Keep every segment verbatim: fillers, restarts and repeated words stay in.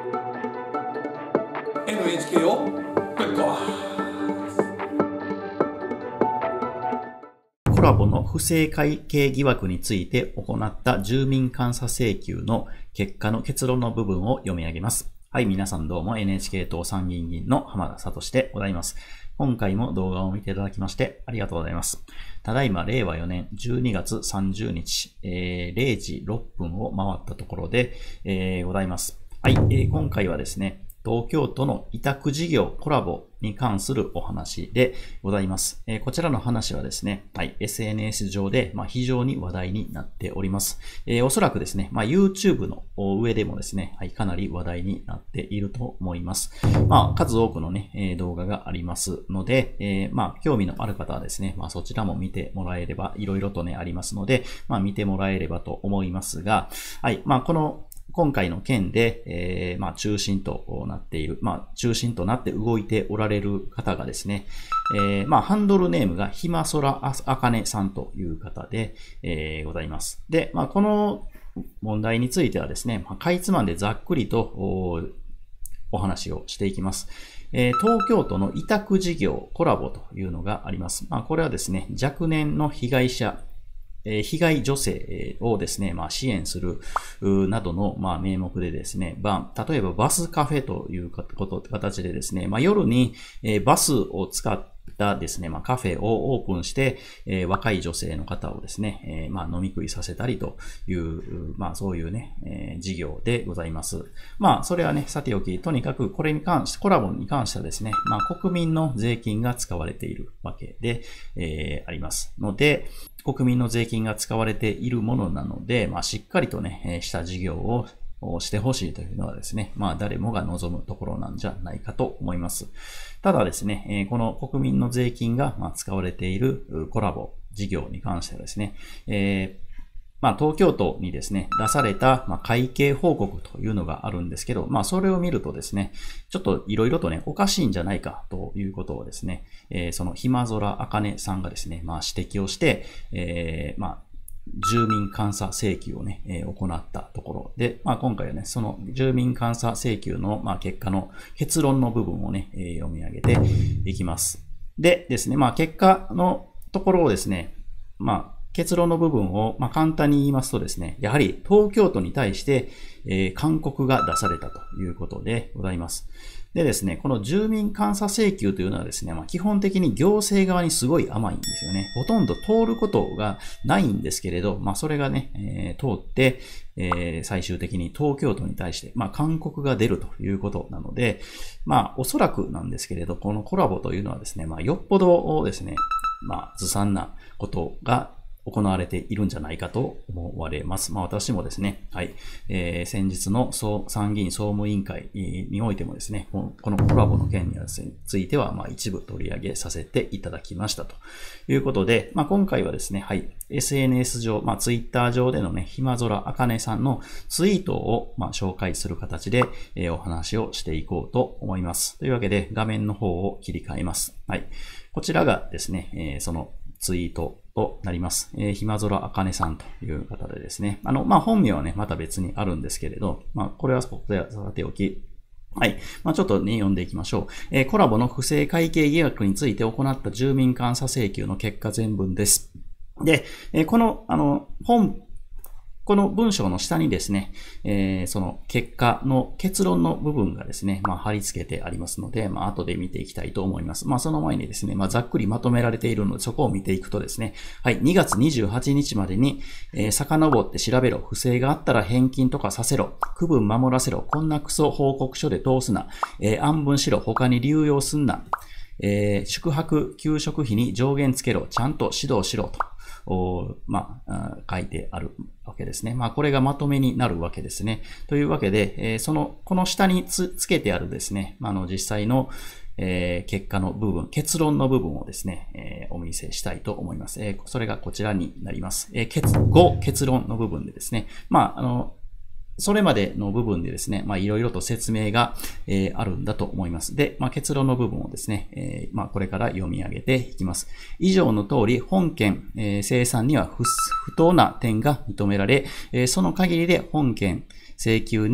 エヌエイチケー をぶっ壊す。 コラボの不正会計疑惑について行った住民監査請求の結果の結論の部分を読み上げます。はい、皆さんどうも エヌエイチケー 党参議院議員の浜田聡でございます。今回も動画を見ていただきましてありがとうございます。ただいまれいわよねんじゅうにがつさんじゅうにち、えー、れいじろっぷんを回ったところで、えー、ございます。はい、えー、今回はですね、東京都の委託事業コラボに関するお話でございます。えー、こちらの話はですね、はい、エスエヌエス 上で、まあ、非常に話題になっております。えー、おそらくですね、まあ、YouTube の上でもですね、はい、かなり話題になっていると思います。まあ、数多くのね、えー、動画がありますので、えー、まあ、興味のある方はですね、まあ、そちらも見てもらえれば、いろいろとね、ありますので、まあ、見てもらえればと思いますが、はい、まあ、この今回の件で、えー、まあ中心となっている、まあ中心となって動いておられる方がですね、えー、まあハンドルネームがひまそらあかねさんという方で、えー、ございます。で、まあこの問題についてはですね、まあ、かいつまんでざっくりと お, お話をしていきます。えー、東京都の委託事業コラボというのがあります。まあこれはですね、若年の被害者被害女性をですね、まあ、支援するなどの、まあ、名目でですね、まあ、例えばバスカフェということ、形でですね、まあ、夜にバスを使ったですね、まあ、カフェをオープンして、えー、若い女性の方をですね、えー、まあ、飲み食いさせたりという、まあ、そういうね、えー、事業でございます。まあ、それはね、さておき、とにかくこれに関して、コラボに関してはですね、まあ、国民の税金が使われているわけで、えー、ありますので、国民の税金が使われているものなので、まあ、しっかりとね、した事業をしてほしいというのはですね、まあ、誰もが望むところなんじゃないかと思います。ただですね、この国民の税金が使われているコラボ事業に関してはですね、えーまあ、東京都にですね、出された、まあ、会計報告というのがあるんですけど、まあ、それを見るとですね、ちょっといろいろとね、おかしいんじゃないかということをですね、えー、そのひまぞらあかねさんがですね、まあ、指摘をして、えー、まあ、住民監査請求をね、えー、行ったところで、まあ、今回はね、その住民監査請求の、まあ、結果の結論の部分をね、えー、読み上げていきます。でですね、まあ、結果のところをですね、まあ、結論の部分を、まあ、簡単に言いますとですね、やはり東京都に対して、えー、勧告が出されたということでございます。でですね、この住民監査請求というのはですね、まあ、基本的に行政側にすごい甘いんですよね。ほとんど通ることがないんですけれど、まあ、それがね、えー、通って、えー、最終的に東京都に対して、まあ、勧告が出るということなので、まあ、おそらくなんですけれど、このコラボというのはですね、まあ、よっぽどですね、まあ、ずさんなことが行われているんじゃないかと思われます。まあ私もですね、はい、えー、先日の参議院総務委員会においてもですね、このコラボの件については、まあ一部取り上げさせていただきましたということで、まあ今回はですね、はい、エスエヌエス 上、まあツイッター上でのね、ひまぞらあかねさんのツイートを、まあ、紹介する形で、えー、お話をしていこうと思います。というわけで、画面の方を切り替えます。はい。こちらがですね、えー、そのツイートとなります。えー、ひまぞらあかねさんという方でですね。あの、まあ、本名はね、また別にあるんですけれど、まあ、これはここでさておき、はい。まあ、ちょっとね、読んでいきましょう。えー、コラボの不正会計疑惑について行った住民監査請求の結果全文です。で、えー、この、あの、本、この文章の下にですね、えー、その結果の結論の部分がですね、まあ、貼り付けてありますので、まあ、後で見ていきたいと思います。まあ、その前にですね、まあ、ざっくりまとめられているので、そこを見ていくとですね、はい、にがつにじゅうはちにちまでに、えー、遡って調べろ、不正があったら返金とかさせろ、区分守らせろ、こんなクソ報告書で通すな、えー、案分しろ、他に流用すんな、えー、宿泊、給食費に上限つけろ、ちゃんと指導しろと。おまあ、書いてあるわけですね。まあ、これがまとめになるわけですね。というわけで、えー、その、この下に つ, つけてあるですね、あの、実際の、えー、結果の部分、結論の部分をですね、えー、お見せしたいと思います。えー、それがこちらになります。えー、結、ご、結論の部分でですね、まあ、あの、それまでの部分でですね、まあいろいろと説明が、えー、あるんだと思います。で、まあ結論の部分をですね、えー、まあこれから読み上げていきます。以上の通り、本件、えー、清算には 不, 不当な点が認められ、えー、その限りで本件請求には、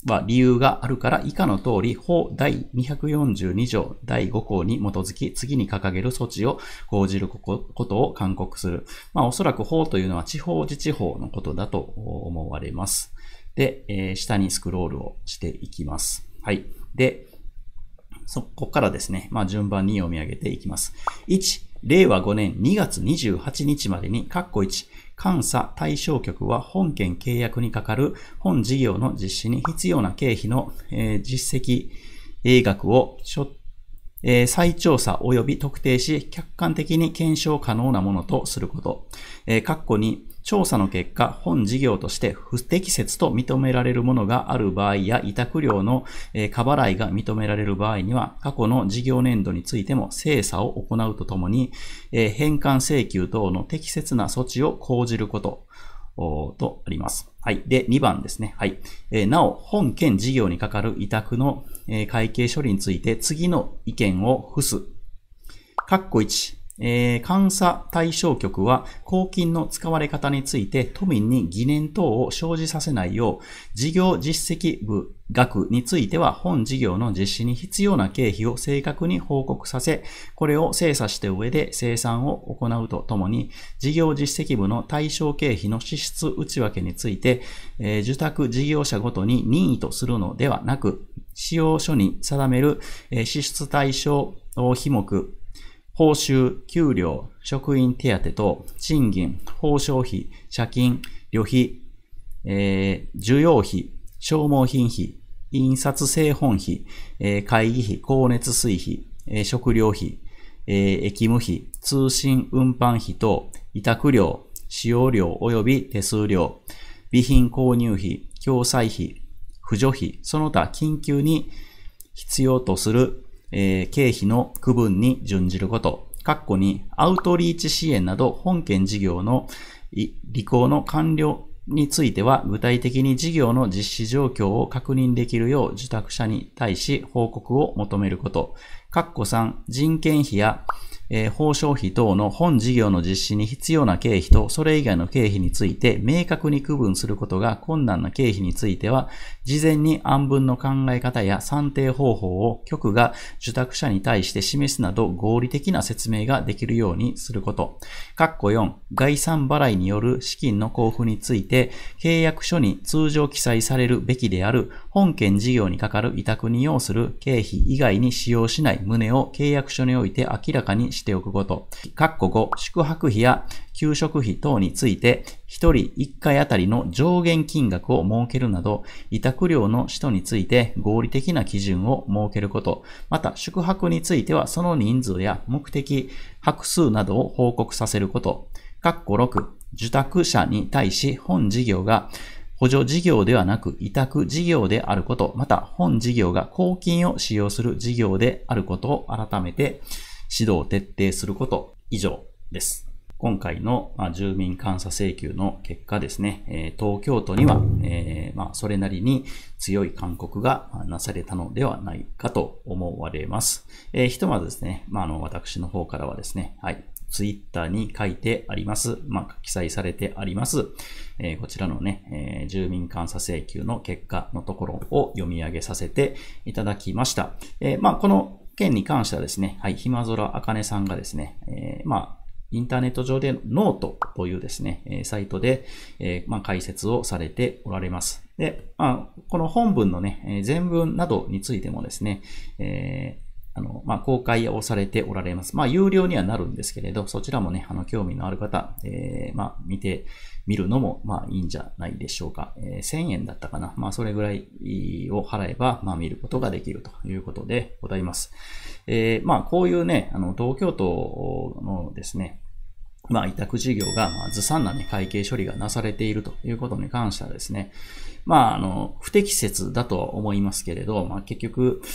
は理由があるから以下の通り法だいにひゃくよんじゅうに条だいご項に基づき次に掲げる措置を講じることを勧告する。まあおそらく法というのは地方自治法のことだと思われます。で、えー、下にスクロールをしていきます。はい。で、そこからですね、まあ順番に読み上げていきます。いち、れいわごねんにがつにじゅうはちにちまでに、括弧いち、監査対象局は本件契約にかかる本事業の実施に必要な経費の、えー、実績額をえー、再調査及び特定し、客観的に検証可能なものとすること。えー、括弧に、調査の結果、本事業として不適切と認められるものがある場合や、委託料の、えー、過払いが認められる場合には、過去の事業年度についても精査を行うとともに、えー、返還請求等の適切な措置を講じること。とあります。はい。で、にばんですね。はい。えー、なお、本件事業にかかる委託の、えー、会計処理について次の意見を付す。括弧いち、えー、監査対象局は公金の使われ方について都民に疑念等を生じさせないよう、事業実績部額については本事業の実施に必要な経費を正確に報告させ、これを精査した上で精算を行うとともに、事業実績部の対象経費の支出内訳について、えー、受託事業者ごとに任意とするのではなく、使用書に定める、えー、支出対象費目、報酬、給料、職員手当等、賃金、報奨費、借金、旅費、えー、需要費、消耗品費、印刷製本費、えー、会議費、光熱水費、えー、食料費、えー、役務費、通信運搬費等、委託料、使用料及び手数料、備品購入費、共済費、扶助費、その他緊急に必要とするえー、経費の区分に準じること。括弧にアウトリーチ支援など本件事業の履行の完了については具体的に事業の実施状況を確認できるよう受託者に対し報告を求めること。括弧さん、人件費やえー、報奨費等の本事業の実施に必要な経費とそれ以外の経費について明確に区分することが困難な経費については、事前に案分の考え方や算定方法を局が受託者に対して示すなど合理的な説明ができるようにすること。括弧よん、概算払いによる資金の交付について、契約書に通常記載されるべきである本件事業にかかる委託に要する経費以外に使用しない旨を契約書において明らかにしておくこと。括弧ご、宿泊費や給食費等について、一人一回あたりの上限金額を設けるなど、委託料の使途について合理的な基準を設けること。また、宿泊についてはその人数や目的、泊数などを報告させること。括弧ろく、受託者に対し本事業が補助事業ではなく委託事業であること、また本事業が公金を使用する事業であることを改めて指導を徹底すること。以上です。今回の住民監査請求の結果ですね、東京都には、えー、まあそれなりに強い勧告がなされたのではないかと思われます。えー、ひとまずですね、まあ、あの私の方からはですね、はい、ツイッターに書いてあります、まあ、記載されてあります、えー、こちらのね、えー、住民監査請求の結果のところを読み上げさせていただきました。えー、まあこの件に関してはですね、はい、ひまぞらあかねさんがですね、えー、まあインターネット上でノートというですね、サイトで、えー、まあ解説をされておられます。で、まあ、この本文のね、全文などについてもですね、えーあの、まあ、公開をされておられます。まあ、有料にはなるんですけれど、そちらもね、あの、興味のある方、えー、まあ、見てみるのも、まあ、いいんじゃないでしょうか。えー、せんえんだったかな。まあ、それぐらいを払えば、まあ、見ることができるということでございます。えー、まあ、こういうね、あの、東京都のですね、まあ、委託事業が、まあ、ずさんなね、会計処理がなされているということに関してはですね、まあ、あの、不適切だとは思いますけれど、まあ、結局、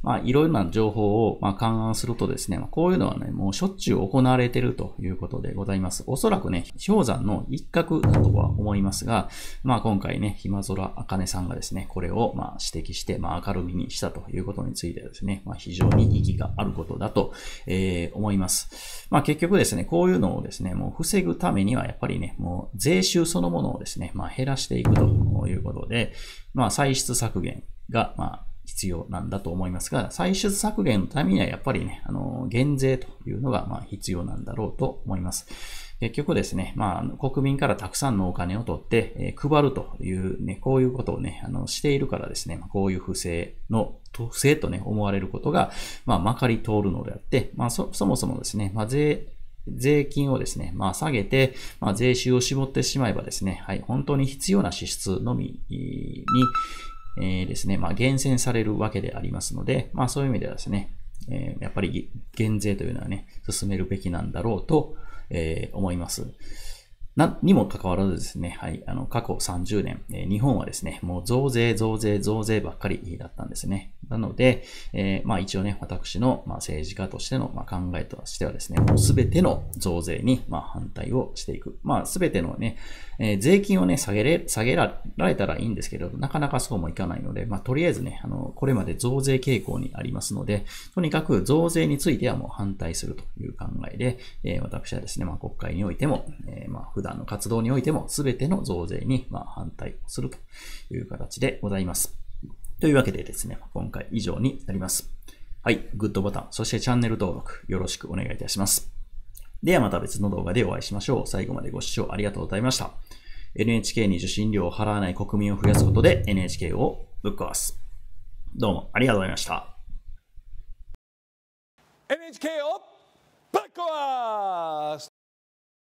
まあ、いろいろな情報を、まあ、勘案するとですね、まあ、こういうのはね、もうしょっちゅう行われているということでございます。おそらくね、氷山の一角だとは思いますが、まあ、今回ね、ひまぞらあかねさんがですね、これを、まあ、指摘して、まあ、明るみにしたということについてはですね、まあ、非常に意義があることだと、えー、思います。まあ、結局ですね、こういうのをですね、もう防ぐためには、やっぱりね、もう税収そのものをですね、まあ、減らしていくということで、まあ、歳出削減が、まあ、必要なんだと思いますが、歳出削減のためにはやっぱりね、あの、減税というのがまあ必要なんだろうと思います。結局ですね、まあ、国民からたくさんのお金を取って、えー、配るというね、こういうことをね、あの、しているからですね、まあ、こういう不正の、不正とね、思われることが、まあ、まかり通るのであって、まあ、そ、そもそもですね、まあ、税、税金をですね、まあ、下げて、まあ、税収を絞ってしまえばですね、はい、本当に必要な支出のみに、えー、ですね、まあ、厳選されるわけでありますので、まあ、そういう意味ではですね、えー、やっぱり減税というのはね、進めるべきなんだろうと、えー、思います。な、にもかかわらずですね、はい、あの、過去さんじゅうねん、えー、日本はですね、もう増税、増税、増税ばっかりだったんですね。なので、えー、まあ一応ね、私の、まあ、政治家としての、まあ、考えとしてはですね、もうすべての増税に、まあ、反対をしていく。まあすべてのね、えー、税金をね、下げれ、下げられたらいいんですけど、なかなかそうもいかないので、まあとりあえずね、あの、これまで増税傾向にありますので、とにかく増税についてはもう反対するという考えで、えー、私はですね、まあ国会においても、えー、まあ普段の活動においても、すべての増税に、まあ反対するという形でございます。というわけでですね、今回以上になります。はい、グッドボタン、そしてチャンネル登録よろしくお願いいたします。ではまた別の動画でお会いしましょう。最後までご視聴ありがとうございました。エヌエイチケー に受信料を払わない国民を増やすことで エヌエイチケー をぶっ壊す。どうもありがとうございました。 エヌエイチケー をぶっ壊す